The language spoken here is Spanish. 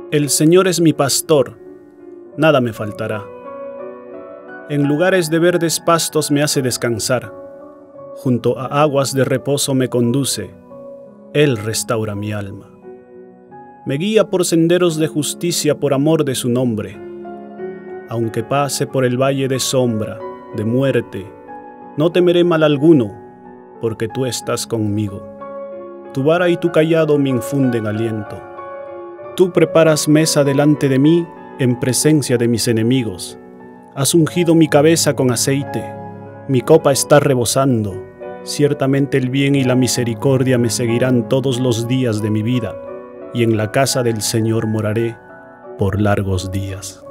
El Señor es mi pastor, nada me faltará. En lugares de verdes pastos me hace descansar, junto a aguas de reposo me conduce, Él restaura mi alma. Me guía por senderos de justicia por amor de su nombre. Aunque pase por el valle de sombra, de muerte, no temeré mal alguno, porque tú estás conmigo. Tu vara y tu cayado me infunden aliento. Tú preparas mesa delante de mí en presencia de mis enemigos. Has ungido mi cabeza con aceite, mi copa está rebosando. Ciertamente el bien y la misericordia me seguirán todos los días de mi vida, y en la casa del Señor moraré por largos días.